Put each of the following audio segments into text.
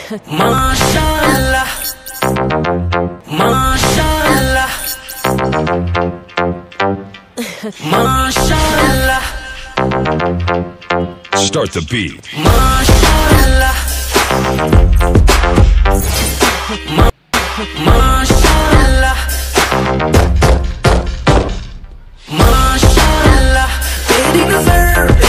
माशाअल्लाह माशाअल्लाह माशाअल्लाह Start the beat. माशाअल्लाह माशाअल्लाह माशाअल्लाह तेरी नजर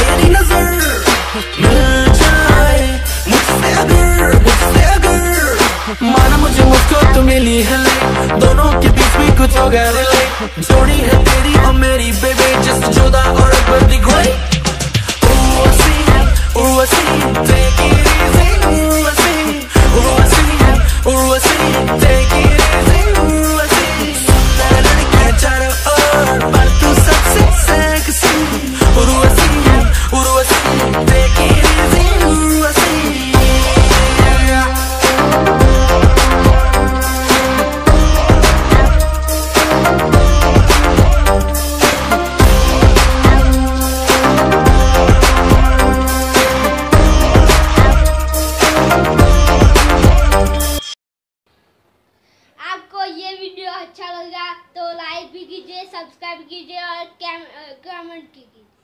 मिल जाए मुझसे अगर माना मुझे मुझको तो मिली है दोनों के बीच में कुछ हो गया रिलेट जोड़ी है तेरी और मेरी बेबी जस्ट जुदा और अकबर दी कोई Uravashi, take it easy, Uravashi, take it easy, Uravashi. तेरे लड़के चारों ओर पर तू सबसे sexy, Uravashi, take it easy, Uravashi. आपको ये वीडियो अच्छा लगा तो लाइक भी कीजिए, सब्सक्राइब कीजिए और कमेंट कीजिए।